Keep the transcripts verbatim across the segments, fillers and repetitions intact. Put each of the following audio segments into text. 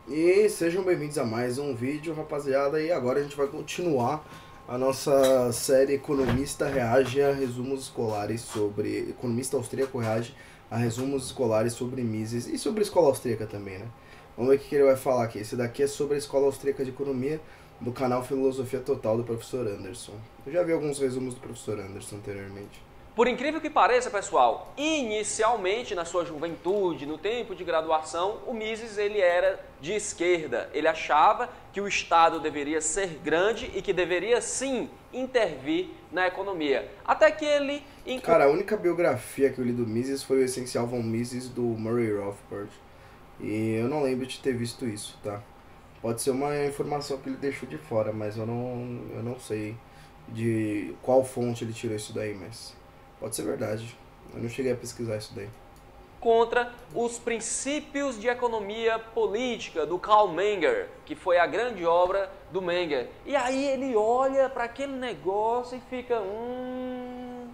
E sejam bem-vindos a mais um vídeo, rapaziada. E agora a gente vai continuar a nossa série Economista reage a resumos escolares sobre... Economista austríaco reage a resumos escolares sobre Mises e sobre a escola austríaca também, né? Vamos ver o que ele vai falar aqui. Esse daqui é sobre a escola austríaca de economia do canal Filosofia Total do professor Anderson. Eu já vi alguns resumos do professor Anderson anteriormente. Por incrível que pareça, pessoal, inicialmente na sua juventude, no tempo de graduação, o Mises ele era de esquerda. Ele achava que o Estado deveria ser grande e que deveria sim intervir na economia. Até que ele... Cara, a única biografia que eu li do Mises foi o Essencial von Mises do Murray Rothbard. E eu não lembro de ter visto isso, tá? Pode ser uma informação que ele deixou de fora, mas eu não, eu não sei de qual fonte ele tirou isso daí, mas... Pode ser verdade. Eu não cheguei a pesquisar isso daí. Contra os princípios de economia política do Karl Menger, que foi a grande obra do Menger. E aí ele olha para aquele negócio e fica... Hum,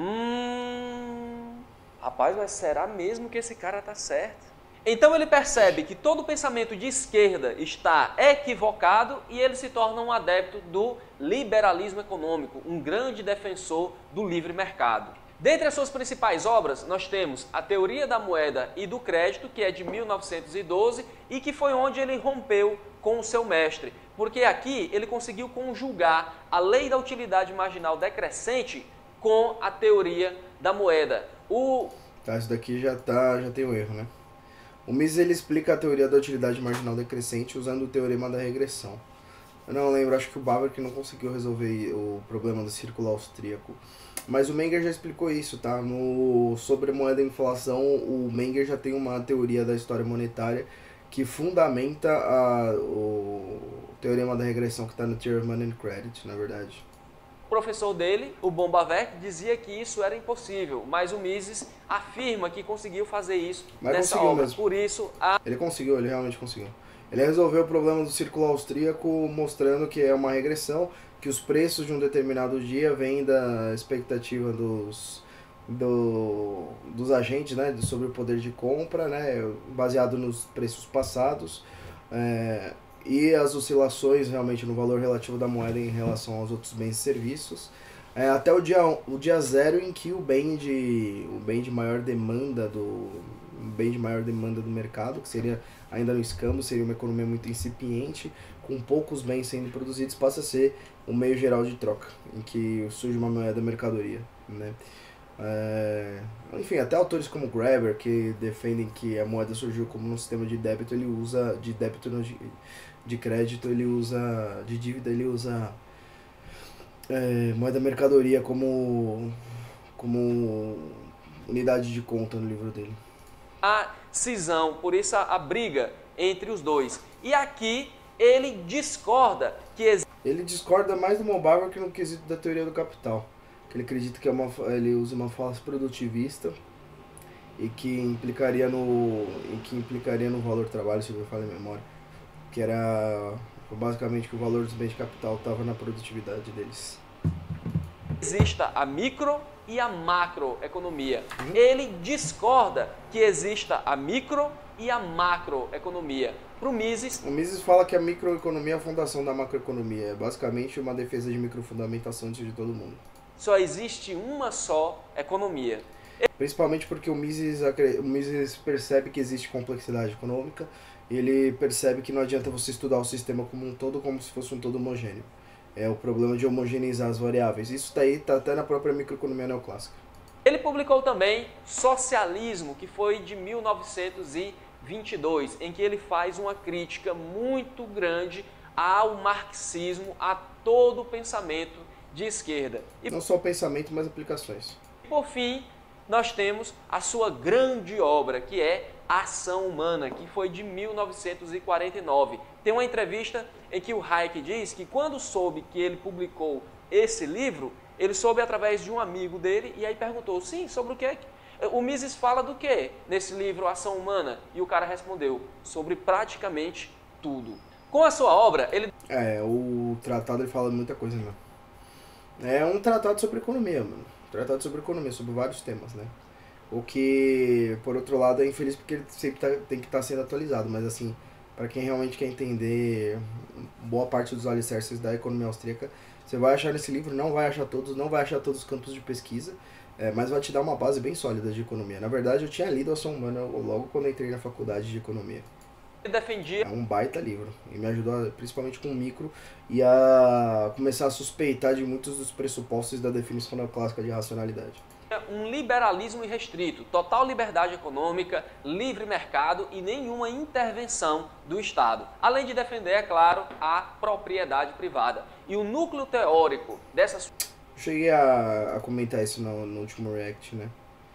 hum, rapaz, mas será mesmo que esse cara tá certo? Então ele percebe que todo pensamento de esquerda está equivocado e ele se torna um adepto do liberalismo econômico, um grande defensor do livre mercado. Dentre as suas principais obras, nós temos a Teoria da Moeda e do Crédito, que é de mil novecentos e doze e que foi onde ele rompeu com o seu mestre, porque aqui ele conseguiu conjugar a lei da utilidade marginal decrescente com a teoria da moeda. O... Tá, isso daqui já, tá, já tem um erro, né? O Mises ele explica a teoria da utilidade marginal decrescente usando o teorema da regressão. Eu não lembro, acho que o Baber que não conseguiu resolver o problema do círculo austríaco. Mas o Menger já explicou isso, tá? No, sobre moeda e inflação, o Menger já tem uma teoria da história monetária que fundamenta a, o teorema da regressão que está no Theory of Money and Credit, na verdade. O professor dele, o Bombavec, dizia que isso era impossível, mas o Mises afirma que conseguiu fazer isso mas nessa obra. Mesmo. Por isso, a... Ele conseguiu, ele realmente conseguiu. Ele resolveu o problema do círculo austríaco mostrando que é uma regressão, que os preços de um determinado dia vêm da expectativa dos, do, dos agentes, né, sobre o poder de compra, né, baseado nos preços passados, é, e as oscilações realmente no valor relativo da moeda em relação aos outros bens e serviços, é, até o dia, o dia zero em que o bem de, o bem de maior demanda do bem de maior demanda do mercado, que seria ainda no escambo, seria uma economia muito incipiente, com poucos bens sendo produzidos, passa a ser o meio geral de troca, em que surge uma moeda mercadoria, né? É, enfim, até autores como Graeber, que defendem que a moeda surgiu como um sistema de débito, ele usa, de débito não, de, de crédito, ele usa, de dívida, ele usa é, moeda mercadoria como, como unidade de conta no livro dele. A cisão, por isso a, a briga entre os dois. E aqui ele discorda que existe... Ele discorda mais do Mombauer que no quesito da teoria do capital. Que ele acredita que é uma, ele usa uma falácia produtivista e que implicaria no, e que implicaria no valor do trabalho, se eu me falo em memória. Que era basicamente que o valor dos bens de capital estava na produtividade deles. Exista a micro e a macroeconomia. Uhum. Ele discorda que exista a micro e a macroeconomia. Para o Mises... O Mises fala que a microeconomia é a fundação da macroeconomia. É basicamente uma defesa de microfundamentação de todo mundo. Só existe uma só economia. Principalmente porque o Mises, o Mises percebe que existe complexidade econômica e ele percebe que não adianta você estudar o sistema como um todo como se fosse um todo homogêneo. É o problema de homogeneizar as variáveis. Isso daí está até na própria microeconomia neoclássica. Ele publicou também Socialismo, que foi de mil novecentos e vinte e dois, em que ele faz uma crítica muito grande ao marxismo, a todo o pensamento de esquerda. E não só o pensamento, mas aplicações. Por fim, nós temos a sua grande obra, que é Ação Humana, que foi de mil novecentos e quarenta e nove. Tem uma entrevista em que o Hayek diz que quando soube que ele publicou esse livro, ele soube através de um amigo dele e aí perguntou, sim, sobre o que? O Mises fala do que nesse livro Ação Humana? E o cara respondeu, sobre praticamente tudo. Com a sua obra, ele... É, o tratado ele fala muita coisa, né? É um tratado sobre economia, mano. Tratado sobre economia, sobre vários temas, né? O que, por outro lado, é infeliz porque ele sempre tá, tem que estar tá sendo atualizado, mas assim, para quem realmente quer entender boa parte dos alicerces da economia austríaca, você vai achar nesse livro, não vai achar todos, não vai achar todos os campos de pesquisa, é, mas vai te dar uma base bem sólida de economia. Na verdade, eu tinha lido Ação Humana logo quando entrei na faculdade de economia. Ele defendia... É um baita livro, e me ajudou a, principalmente com o micro, e a começar a suspeitar de muitos dos pressupostos da definição neoclássica de racionalidade. Um liberalismo irrestrito, total liberdade econômica, livre mercado e nenhuma intervenção do Estado. Além de defender, é claro, a propriedade privada. E o núcleo teórico dessas... Cheguei a, a comentar isso no, no último React, né?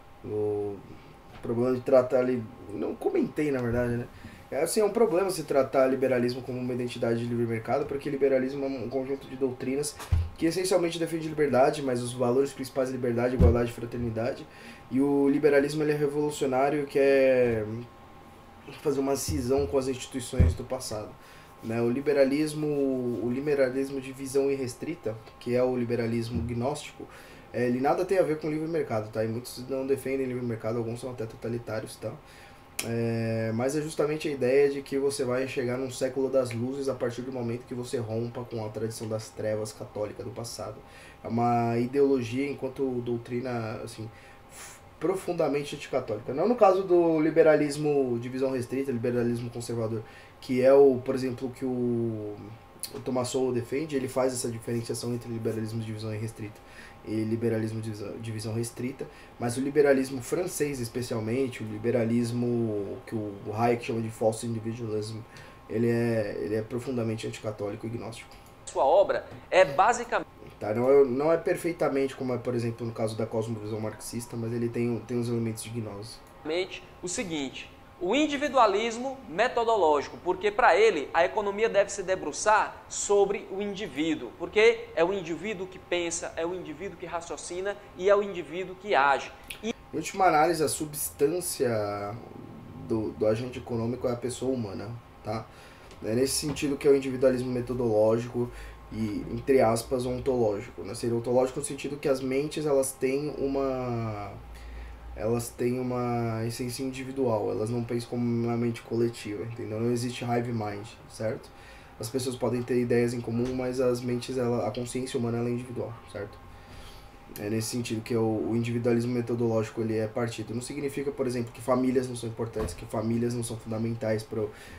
O problema de tratar ali... Não comentei, na verdade, né? É, assim, é um problema se tratar liberalismo como uma identidade de livre mercado, porque liberalismo é um conjunto de doutrinas que essencialmente defende liberdade, mas os valores principais de liberdade, igualdade e fraternidade. E o liberalismo ele é revolucionário, que é fazer uma cisão com as instituições do passado. Né? O liberalismo, o liberalismo de visão irrestrita, que é o liberalismo gnóstico, é, ele nada tem a ver com livre mercado, tá? E muitos não defendem livre mercado, alguns são até totalitários, tá? É, mas é justamente a ideia de que você vai chegar num século das luzes a partir do momento que você rompa com a tradição das trevas católica do passado. É uma ideologia enquanto doutrina assim, profundamente anticatólica. Não no caso do liberalismo de visão restrita, liberalismo conservador, que é o, por exemplo, que o, o Thomas Sowell defende, ele faz essa diferenciação entre liberalismo de visão restrita e liberalismo de visão, de visão restrita, mas o liberalismo francês especialmente, o liberalismo que o Hayek chama de false individualism, ele é, ele é profundamente anticatólico e gnóstico. Sua obra é basicamente... Tá, não, é, não é perfeitamente como é, por exemplo, no caso da cosmovisão marxista, mas ele tem, tem uns elementos de gnose. O seguinte, o individualismo metodológico, porque para ele a economia deve se debruçar sobre o indivíduo, porque é o indivíduo que pensa, é o indivíduo que raciocina e é o indivíduo que age. E... Em última análise, a substância do, do agente econômico é a pessoa humana, tá? É nesse sentido que é o individualismo metodológico e, entre aspas, ontológico, né? Seria ontológico no sentido que as mentes, elas têm uma... elas têm uma essência individual, elas não pensam como uma mente coletiva, entendeu? Não existe hive mind, certo? As pessoas podem ter ideias em comum, mas as mentes, ela, a consciência humana ela é individual, certo? É nesse sentido que o, o individualismo metodológico ele é partido. Não significa, por exemplo, que famílias não são importantes, que famílias não são fundamentais para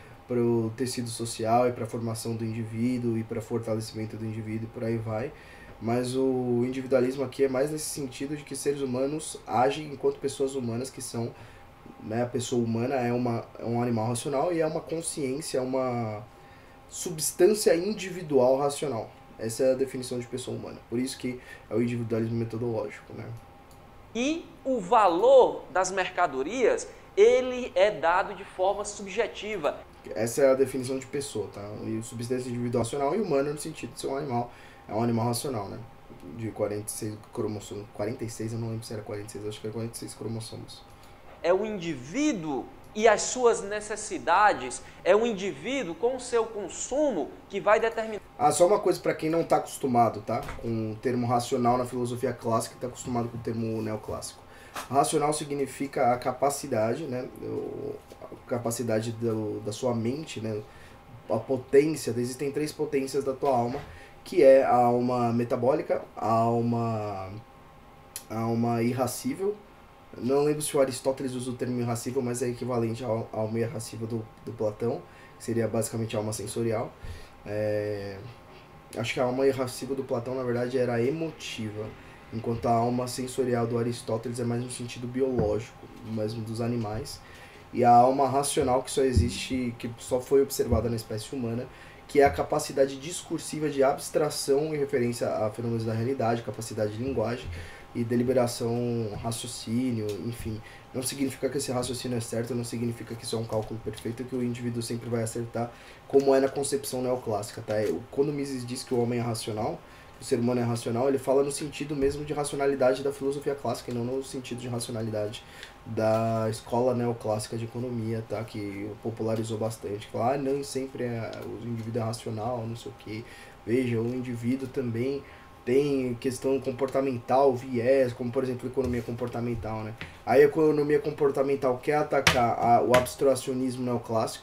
o tecido social e para a formação do indivíduo e para o fortalecimento do indivíduo e por aí vai. Mas o individualismo aqui é mais nesse sentido de que seres humanos agem enquanto pessoas humanas que são, né, a pessoa humana é, uma, é um animal racional e é uma consciência, é uma substância individual racional. Essa é a definição de pessoa humana. Por isso que é o individualismo metodológico, né? E o valor das mercadorias, ele é dado de forma subjetiva. Essa é a definição de pessoa, tá? E substância individual racional e humana no sentido de ser um animal. É um animal racional, né? De quarenta e seis cromossomos. quarenta e seis, eu não lembro se era quarenta e seis, acho que era quarenta e seis cromossomos. É o indivíduo e as suas necessidades, é o indivíduo com o seu consumo que vai determinar... Ah, só uma coisa para quem não está acostumado, tá? Com o termo racional na filosofia clássica, está acostumado com o termo neoclássico. Racional significa a capacidade, né? A capacidade do, da sua mente, né? A potência, existem três potências da tua alma, que é a alma metabólica, a alma, a alma irracível. Não lembro se o Aristóteles usa o termo irracível, mas é equivalente à alma irracível do, do Platão, que seria basicamente a alma sensorial. É, acho que a alma irracível do Platão, na verdade, era emotiva, enquanto a alma sensorial do Aristóteles é mais no sentido biológico, mesmo dos animais. E a alma racional, que só existe, que só foi observada na espécie humana, que é a capacidade discursiva de abstração em referência a fenômenos da realidade, capacidade de linguagem e deliberação, raciocínio, enfim. Não significa que esse raciocínio é certo, não significa que isso é um cálculo perfeito, que o indivíduo sempre vai acertar, como é na concepção neoclássica, tá? Quando Mises diz que o homem é racional, que o ser humano é racional, ele fala no sentido mesmo de racionalidade da filosofia clássica e não no sentido de racionalidade da escola neoclássica de economia, tá? Que popularizou bastante. Fala, ah, não, sempre é, o indivíduo é racional, não sei o que. Veja, o indivíduo também tem questão comportamental, viés, como por exemplo economia comportamental, né? Aí a economia comportamental quer atacar a, o abstracionismo neoclássico,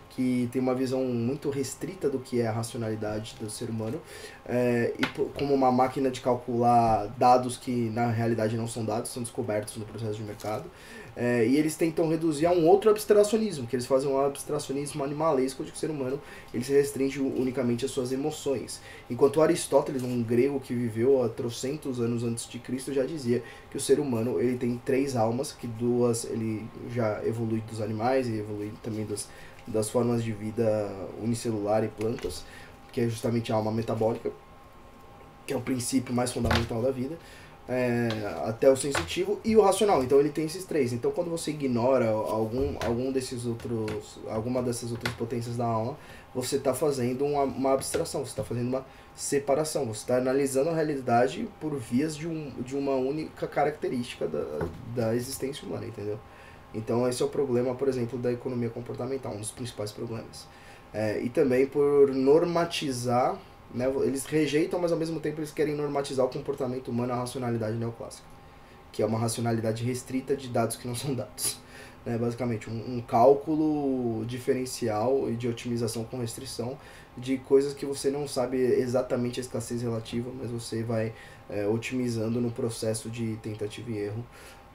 que tem uma visão muito restrita do que é a racionalidade do ser humano, é, e como uma máquina de calcular dados que na realidade não são dados, são descobertos no processo de mercado. É, e eles tentam reduzir a um outro abstracionismo, que eles fazem um abstracionismo animalesco de que o ser humano ele se restringe unicamente às suas emoções. Enquanto Aristóteles, um grego que viveu há trocentos anos antes de Cristo, já dizia que o ser humano ele tem três almas, que duas ele já evolui dos animais e evolui também das, das formas de vida unicelular e plantas, que é justamente a alma metabólica, que é o princípio mais fundamental da vida. É, até o sensitivo e o racional. Então ele tem esses três. Então quando você ignora algum, algum desses outros, alguma dessas outras potências da alma, você está fazendo uma, uma abstração, você está fazendo uma separação, você está analisando a realidade por vias de, um, de uma única característica da, da existência humana, entendeu? Então esse é o problema, por exemplo, da economia comportamental, um dos principais problemas. É, e também por normatizar, né, eles rejeitam, mas ao mesmo tempo eles querem normatizar o comportamento humano, a racionalidade neoclássica, que é uma racionalidade restrita de dados que não são dados. Né, basicamente, um, um cálculo diferencial e de otimização com restrição de coisas que você não sabe exatamente a escassez relativa, mas você vai é, otimizando no processo de tentativa e erro.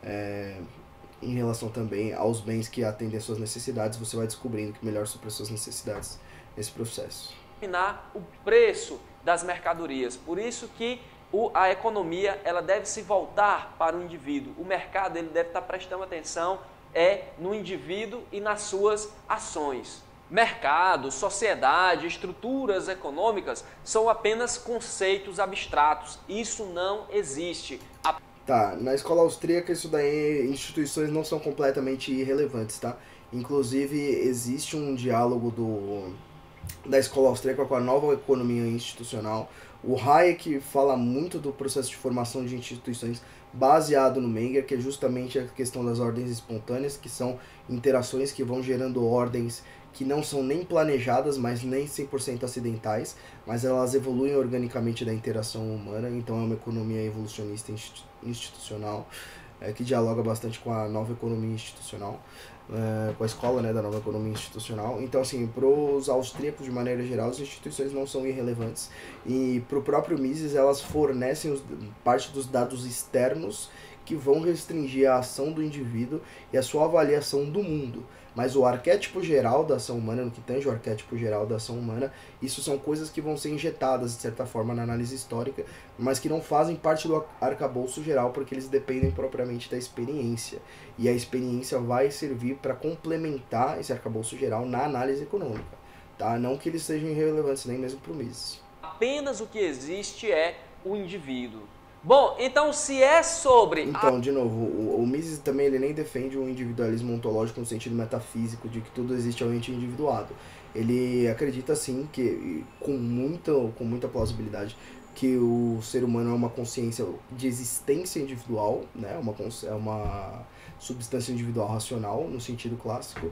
É, em relação também aos bens que atendem às suas necessidades, você vai descobrindo que melhor supra as suas necessidades nesse processo. O preço das mercadorias. Por isso que o, a economia ela deve se voltar para o indivíduo. O mercado ele deve estar prestando atenção é no indivíduo e nas suas ações. Mercado, sociedade, estruturas econômicas são apenas conceitos abstratos. Isso não existe. A... Tá, na escola austríaca isso daí, instituições não são completamente irrelevantes, tá? Inclusive existe um diálogo do... da escola austríaca com a nova economia institucional. O Hayek fala muito do processo de formação de instituições baseado no Menger, que é justamente a questão das ordens espontâneas, que são interações que vão gerando ordens que não são nem planejadas, mas nem cem por cento acidentais, mas elas evoluem organicamente da interação humana. Então é uma economia evolucionista institucional, é, que dialoga bastante com a nova economia institucional. Uh, com a escola, né, da nova economia institucional. Então, assim, para os austríacos, de maneira geral, as instituições não são irrelevantes. E para o próprio Mises, elas fornecem os, parte dos dados externos que vão restringir a ação do indivíduo e a sua avaliação do mundo. Mas o arquétipo geral da ação humana, no que tange o arquétipo geral da ação humana, isso são coisas que vão ser injetadas, de certa forma, na análise histórica, mas que não fazem parte do arcabouço geral, porque eles dependem propriamente da experiência. E a experiência vai servir para complementar esse arcabouço geral na análise econômica. Tá? Não que eles sejam irrelevantes, nem mesmo para o Mises. Apenas o que existe é o indivíduo. Bom, então se é sobre... Então, de novo, o, o Mises também ele nem defende o individualismo ontológico no sentido metafísico, de que tudo existe ao ente individuado. Ele acredita, sim, que com muita, com muita plausibilidade, que o ser humano é uma consciência de existência individual, né? uma, é uma substância individual racional, no sentido clássico,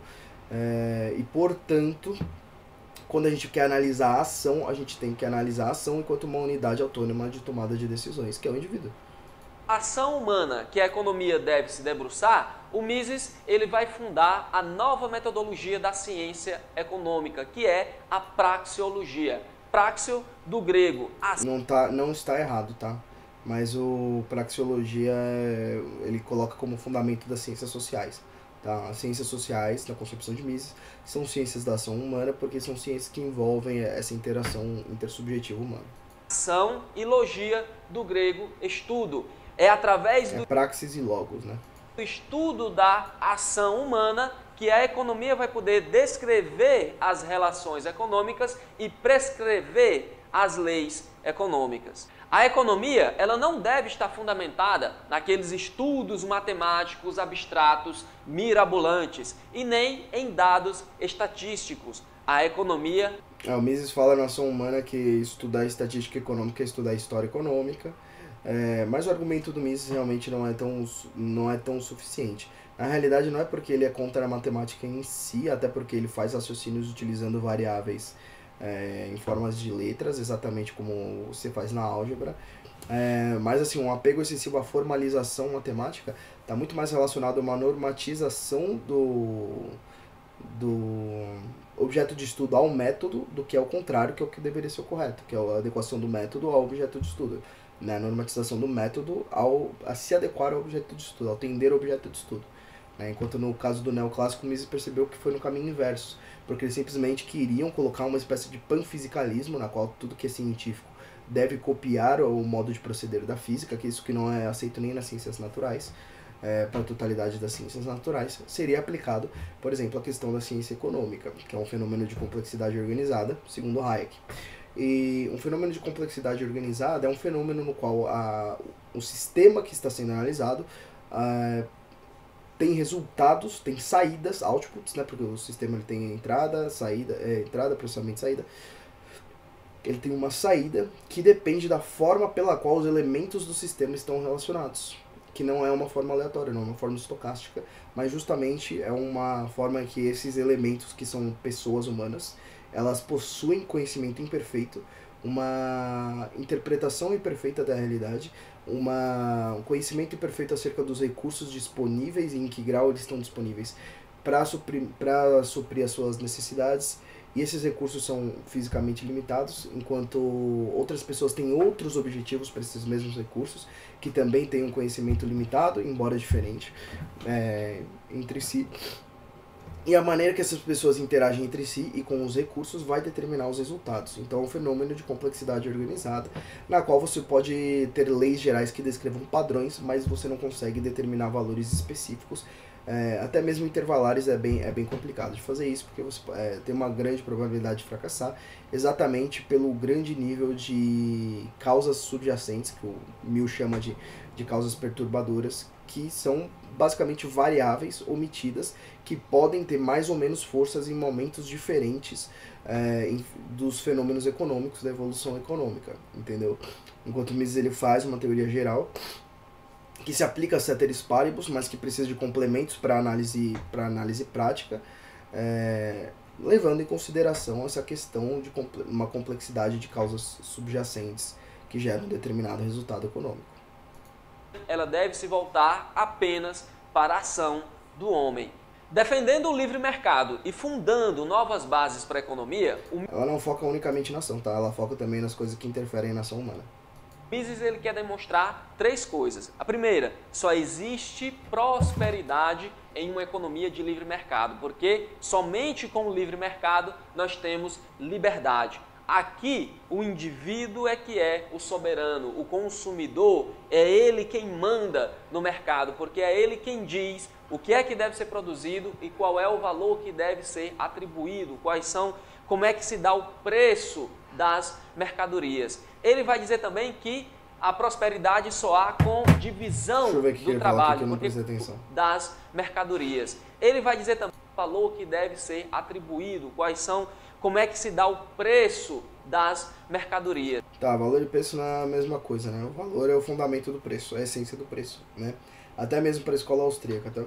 é, e, portanto... Quando a gente quer analisar a ação, a gente tem que analisar a ação enquanto uma unidade autônoma de tomada de decisões, que é o indivíduo. A ação humana que a economia deve se debruçar, o Mises ele vai fundar a nova metodologia da ciência econômica, que é a praxeologia. Praxeo, do grego. A... Não, tá, não está errado, tá? Mas o praxeologia, ele coloca como fundamento das ciências sociais. Tá? As ciências sociais, na concepção de Mises, são ciências da ação humana porque são ciências que envolvem essa interação intersubjetiva humana. Ação e logia, do grego estudo. É através do... É praxis e logos, né? do estudo da ação humana que a economia vai poder descrever as relações econômicas e prescrever as leis econômicas. A economia ela não deve estar fundamentada naqueles estudos matemáticos abstratos mirabolantes e nem em dados estatísticos. A economia... É, o Mises fala na ação humana que estudar estatística econômica é estudar história econômica, é, mas o argumento do Mises realmente não é, tão, não é tão suficiente. Na realidade não é porque ele é contra a matemática em si, até porque ele faz raciocínios utilizando variáveis É, em formas de letras, exatamente como você faz na álgebra, é, mas assim, um apego excessivo à formalização matemática está muito mais relacionado a uma normatização do, do objeto de estudo ao método do que ao contrário, que é o que deveria ser o correto, que é a adequação do método ao objeto de estudo. Né? A normatização do método ao, a se adequar ao objeto de estudo, ao tender ao objeto de estudo. Né? Enquanto no caso do neoclássico, Mises percebeu que foi no caminho inverso, porque eles simplesmente queriam colocar uma espécie de panfisicalismo, na qual tudo que é científico deve copiar o modo de proceder da física, que isso que não é aceito nem nas ciências naturais, é, para a totalidade das ciências naturais, seria aplicado, por exemplo, à questão da ciência econômica, que é um fenômeno de complexidade organizada, segundo Hayek. E um fenômeno de complexidade organizada é um fenômeno no qual a, o sistema que está sendo analisado a, tem resultados, tem saídas, outputs, né, porque o sistema ele tem entrada, saída, é, entrada, processamento e saída. Ele tem uma saída que depende da forma pela qual os elementos do sistema estão relacionados, que não é uma forma aleatória, não é uma forma estocástica, mas justamente é uma forma que esses elementos, que são pessoas humanas, elas possuem conhecimento imperfeito, uma interpretação imperfeita da realidade, uma, um conhecimento imperfeito acerca dos recursos disponíveis e em que grau eles estão disponíveis para suprir, para suprir as suas necessidades. E esses recursos são fisicamente limitados, enquanto outras pessoas têm outros objetivos para esses mesmos recursos, que também têm um conhecimento limitado, embora diferente, é, entre si. E a maneira que essas pessoas interagem entre si e com os recursos vai determinar os resultados. Então é um fenômeno de complexidade organizada, na qual você pode ter leis gerais que descrevam padrões, mas você não consegue determinar valores específicos. É, até mesmo intervalares é bem, é bem complicado de fazer isso, porque você é, tem uma grande probabilidade de fracassar, exatamente pelo grande nível de causas subjacentes, que o Mill chama de, de causas perturbadoras, que são basicamente variáveis omitidas, que podem ter mais ou menos forças em momentos diferentes é, em, dos fenômenos econômicos, da evolução econômica, entendeu? Enquanto Mises ele faz uma teoria geral, que se aplica a ceteris paribus, mas que precisa de complementos para análise, para análise prática, é, levando em consideração essa questão de uma complexidade de causas subjacentes que geram um determinado resultado econômico. Ela deve se voltar apenas para a ação do homem. Defendendo o livre mercado e fundando novas bases para a economia... O... Ela não foca unicamente na ação, tá? Ela foca também nas coisas que interferem na ação humana. Mises ele quer demonstrar três coisas. A primeira, só existe prosperidade em uma economia de livre mercado, porque somente com o livre mercado nós temos liberdade. Aqui, o indivíduo é que é o soberano, o consumidor é ele quem manda no mercado, porque é ele quem diz o que é que deve ser produzido e qual é o valor que deve ser atribuído, quais são, como é que se dá o preço das mercadorias. Ele vai dizer também que a prosperidade só há com divisão do trabalho porque das mercadorias. Ele vai dizer também o valor que deve ser atribuído, quais são, como é que se dá o preço das mercadorias. Tá, valor e preço não é a mesma coisa, né? O valor é o fundamento do preço, é a essência do preço, né? Até mesmo para a escola austríaca, tá?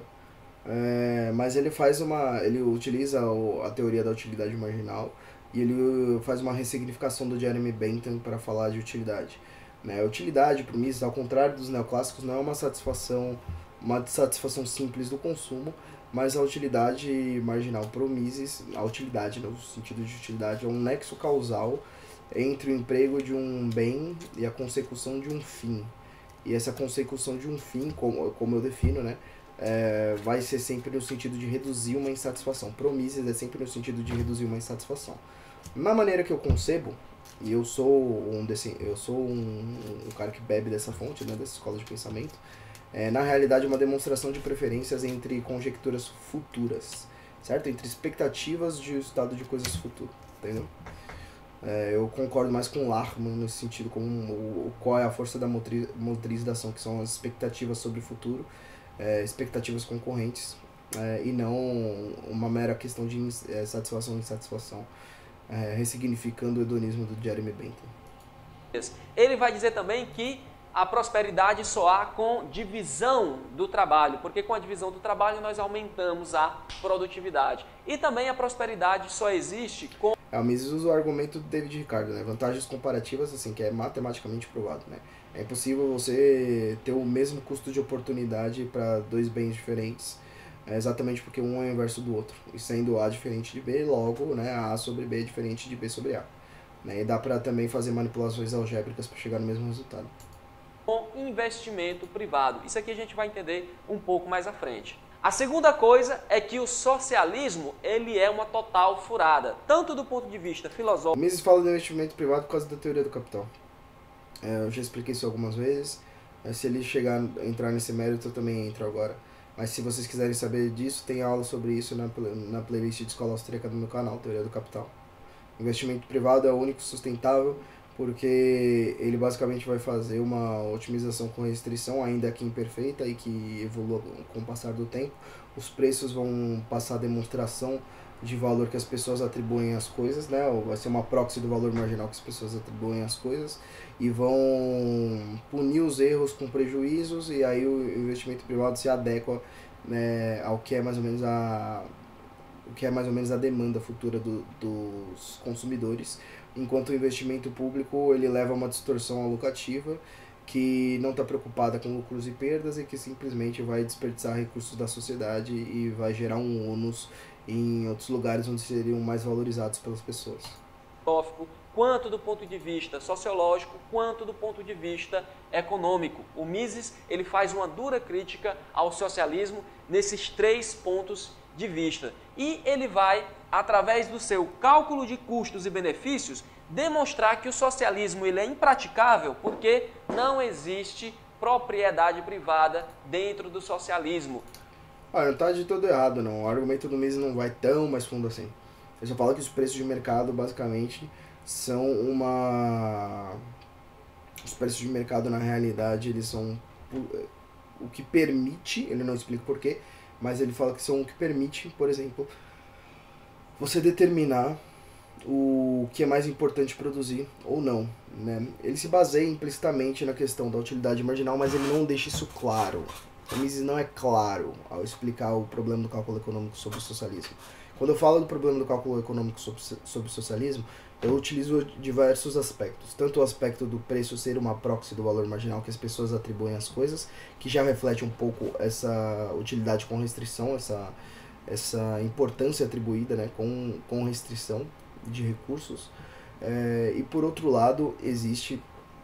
É, mas ele faz uma, ele utiliza a teoria da utilidade marginal e ele faz uma ressignificação do Jeremy Bentham para falar de utilidade. Né? A utilidade, para Mises, ao contrário dos neoclássicos, não é uma satisfação, uma satisfação simples do consumo, mas a utilidade marginal para o Mises, a utilidade, no sentido de utilidade, é um nexo causal entre o emprego de um bem e a consecução de um fim. E essa consecução de um fim, como, como eu defino, né? É, vai ser sempre no sentido de reduzir uma insatisfação. Para o Mises é sempre no sentido de reduzir uma insatisfação. Na maneira que eu concebo, e eu sou um, desse, eu sou um, um cara que bebe dessa fonte, né, dessa escola de pensamento, é, na realidade é uma demonstração de preferências entre conjecturas futuras, certo? Entre expectativas de estado de coisas futuro, entendeu? É, eu concordo mais com Lachmann nesse sentido, como o, qual é a força da motriz, motriz da ação, que são as expectativas sobre o futuro, é, expectativas concorrentes, é, e não uma mera questão de é, satisfação e insatisfação, é, ressignificando o hedonismo do Jeremy Bentham. Ele vai dizer também que a prosperidade só há com divisão do trabalho, porque com a divisão do trabalho nós aumentamos a produtividade. E também a prosperidade só existe com... É, o Mises usa o argumento do David Ricardo, né? Vantagens comparativas, assim, que é matematicamente provado, né? É impossível você ter o mesmo custo de oportunidade para dois bens diferentes, É exatamente porque um é o inverso do outro. E sendo A diferente de B, logo, né, A sobre B é diferente de B sobre A. Né? E dá para também fazer manipulações algébricas para chegar no mesmo resultado. Com investimento privado. Isso aqui a gente vai entender um pouco mais à frente. A segunda coisa é que o socialismo ele é uma total furada, tanto do ponto de vista filosófico... Mises fala do investimento privado por causa da teoria do capital. É, eu já expliquei isso algumas vezes. Se ele chegar a entrar nesse mérito, eu também entro agora. Mas se vocês quiserem saber disso, tem aula sobre isso na, na playlist de Escola Austríaca do meu canal, Teoria do Capital. Investimento privado é o único sustentável, porque ele basicamente vai fazer uma otimização com restrição, ainda que imperfeita e que evolua com o passar do tempo. Os preços vão passar a demonstração de valor que as pessoas atribuem às coisas, né? Vai ser uma proxy do valor marginal que as pessoas atribuem às coisas, e vão punir os erros com prejuízos, e aí o investimento privado se adequa, né, ao que é mais ou menos a o que é mais ou menos a demanda futura do, dos consumidores, enquanto o investimento público ele leva a uma distorção alocativa que não está preocupada com lucros e perdas e que simplesmente vai desperdiçar recursos da sociedade e vai gerar um ônus em outros lugares onde seriam mais valorizados pelas pessoas. Quanto do ponto de vista sociológico, quanto do ponto de vista econômico. O Mises ele faz uma dura crítica ao socialismo nesses três pontos de vista. E ele vai, através do seu cálculo de custos e benefícios, demonstrar que o socialismo ele é impraticável porque não existe propriedade privada dentro do socialismo. Ah, não está de todo errado, não. O argumento do Mises não vai tão mais fundo assim. Ele só fala que os preços de mercado, basicamente, são uma... Os preços de mercado, na realidade, eles são o que permite, ele não explica porquê, mas ele fala que são o que permite, por exemplo, você determinar o que é mais importante produzir ou não, né? Ele se baseia implicitamente na questão da utilidade marginal, mas ele não deixa isso claro. O Mises não é claro ao explicar o problema do cálculo econômico sobre o socialismo. Quando eu falo do problema do cálculo econômico sobre, sobre o socialismo, eu utilizo diversos aspectos. Tanto o aspecto do preço ser uma proxy do valor marginal que as pessoas atribuem às coisas, que já reflete um pouco essa utilidade com restrição, essa, essa importância atribuída, né, com, com restrição de recursos. É, e por outro lado, existe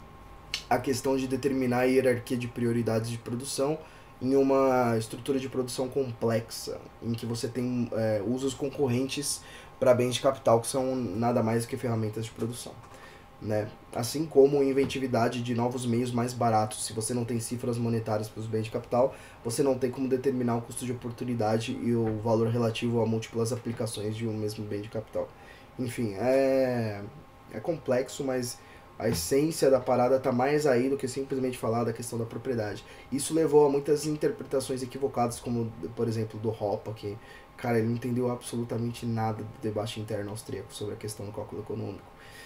a questão de determinar a hierarquia de prioridades de produção em uma estrutura de produção complexa, em que você tem é, usos concorrentes para bens de capital, que são nada mais do que ferramentas de produção, né? Assim como inventividade de novos meios mais baratos. Se você não tem cifras monetárias para os bens de capital, você não tem como determinar o custo de oportunidade e o valor relativo a múltiplas aplicações de um mesmo bem de capital. Enfim, é, é complexo, mas a essência da parada está mais aí do que simplesmente falar da questão da propriedade. Isso levou a muitas interpretações equivocadas, como, por exemplo, do Hoppe, que, cara, ele não entendeu absolutamente nada do debate interno austríaco sobre a questão do cálculo econômico.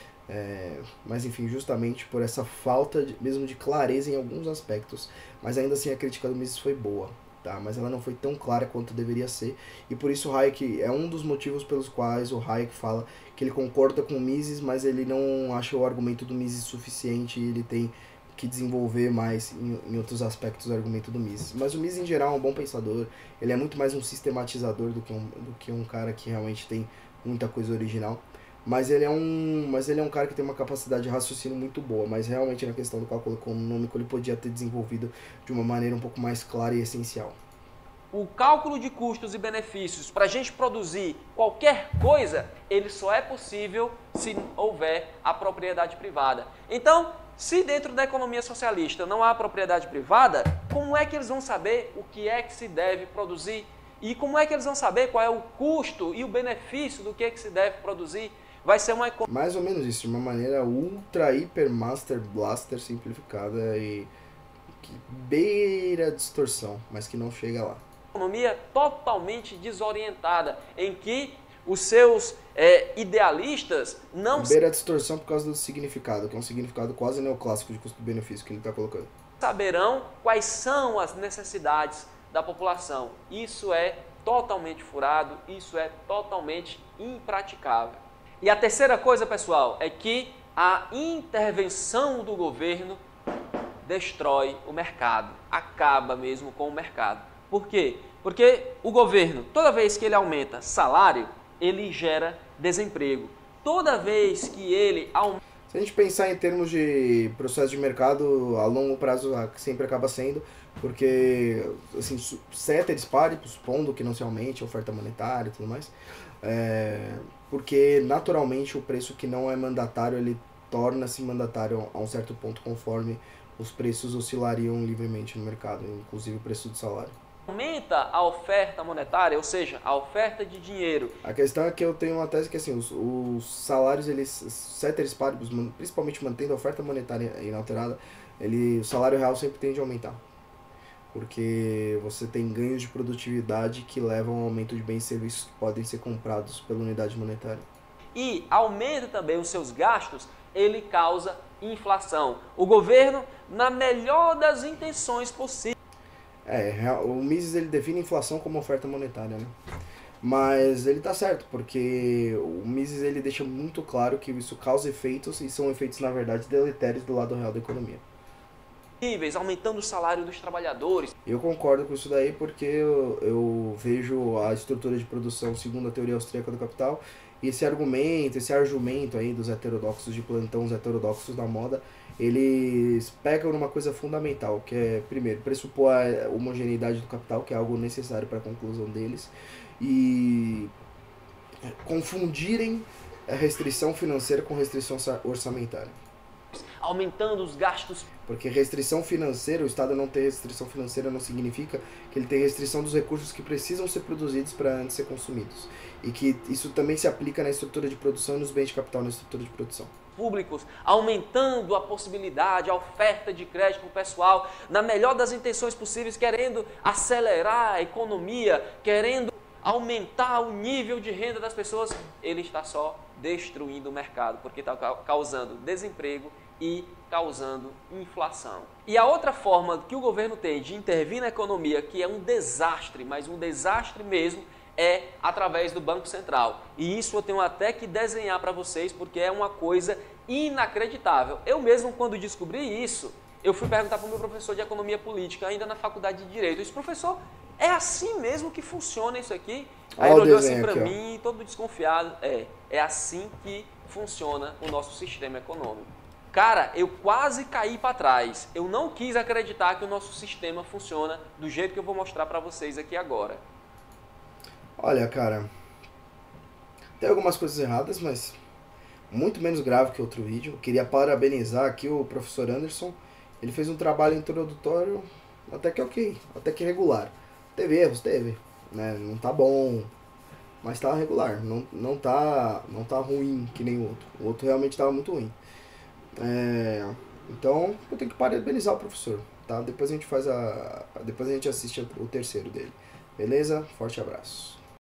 É, mas, enfim, justamente por essa falta de, mesmo de clareza em alguns aspectos. Mas ainda assim a crítica do Mises foi boa, tá? Mas ela não foi tão clara quanto deveria ser. E por isso o Hayek é um dos motivos pelos quais o Hayek fala que ele concorda com o Mises, mas ele não acha o argumento do Mises suficiente e ele tem que desenvolver mais em, em outros aspectos do argumento do Mises. Mas o Mises, em geral, é um bom pensador. Ele é muito mais um sistematizador do que um, do que um cara que realmente tem muita coisa original. Mas ele, é um, mas ele é um cara que tem uma capacidade de raciocínio muito boa. Mas realmente na questão do cálculo econômico ele podia ter desenvolvido de uma maneira um pouco mais clara e essencial. O cálculo de custos e benefícios para a gente produzir qualquer coisa, ele só é possível se houver a propriedade privada. Então, se dentro da economia socialista não há propriedade privada, como é que eles vão saber o que é que se deve produzir? E como é que eles vão saber qual é o custo e o benefício do que é que se deve produzir? Vai ser uma economia... Mais ou menos isso, de uma maneira ultra, hiper, master, blaster simplificada e que beira a distorção, mas que não chega lá. Economia totalmente desorientada, em que os seus é, idealistas não... Beira a distorção por causa do significado, que é um significado quase neoclássico de custo-benefício que ele está colocando. Saberão quais são as necessidades da população. Isso é totalmente furado, isso é totalmente impraticável. E a terceira coisa, pessoal, é que a intervenção do governo destrói o mercado, acaba mesmo com o mercado. Por quê? Porque o governo, toda vez que ele aumenta salário, ele gera desemprego. Toda vez que ele aumenta... Se a gente pensar em termos de processo de mercado, a longo prazo sempre acaba sendo, porque, assim, ceteris paribus, supondo que não se aumente a oferta monetária e tudo mais, é, porque naturalmente o preço que não é mandatário, ele torna-se mandatário a um certo ponto conforme os preços oscilariam livremente no mercado, inclusive o preço do salário. Aumenta a oferta monetária, ou seja, a oferta de dinheiro. A questão é que eu tenho uma tese que assim, os, os salários, eles, ceteris paribus, principalmente mantendo a oferta monetária inalterada, ele, o salário real sempre tende a aumentar. Porque você tem ganhos de produtividade que levam ao aumento de bens e serviços que podem ser comprados pela unidade monetária. E aumenta também os seus gastos, ele causa inflação. O governo, na melhor das intenções possíveis. É, o Mises ele define a inflação como oferta monetária, né? Mas ele tá certo, porque o Mises ele deixa muito claro que isso causa efeitos e são efeitos, na verdade, deletérios do lado real da economia. Aumentando o salário dos trabalhadores. Eu concordo com isso daí porque eu, eu vejo a estrutura de produção segundo a teoria austríaca do capital e esse argumento, esse argumento aí dos heterodoxos de plantão, os heterodoxos da moda, eles pegam numa coisa fundamental, que é, primeiro, pressupor a homogeneidade do capital, que é algo necessário para a conclusão deles, e confundirem a restrição financeira com restrição orçamentária. Aumentando os gastos. Porque restrição financeira, o Estado não ter restrição financeira não significa que ele tem restrição dos recursos que precisam ser produzidos para antes ser consumidos. E que isso também se aplica na estrutura de produção e nos bens de capital na estrutura de produção. Públicos, aumentando a possibilidade, a oferta de crédito para o pessoal, na melhor das intenções possíveis, querendo acelerar a economia, querendo aumentar o nível de renda das pessoas, ele está só destruindo o mercado, porque está causando desemprego e causando inflação. E a outra forma que o governo tem de intervir na economia, que é um desastre, mas um desastre mesmo, é através do Banco Central. E isso eu tenho até que desenhar para vocês, porque é uma coisa inacreditável. Eu mesmo, quando descobri isso, eu fui perguntar para o meu professor de Economia Política, ainda na Faculdade de Direito. Eu disse, professor, é assim mesmo que funciona isso aqui? Aí ele olhou assim para mim, todo desconfiado. É, é assim que funciona o nosso sistema econômico. Cara, eu quase caí para trás. Eu não quis acreditar que o nosso sistema funciona do jeito que eu vou mostrar para vocês aqui agora. Olha, cara, tem algumas coisas erradas, mas muito menos grave que outro vídeo. Eu queria parabenizar aqui o professor Anderson. Ele fez um trabalho introdutório até que ok, até que regular. Teve erros, teve, né? Não tá bom, mas tá regular. Não, não, tá, não tá ruim que nem o outro. O outro realmente tava muito ruim. É, então, eu tenho que parabenizar o professor, tá? Depois a gente faz a, depois a gente assiste o terceiro dele. Beleza? Forte abraço.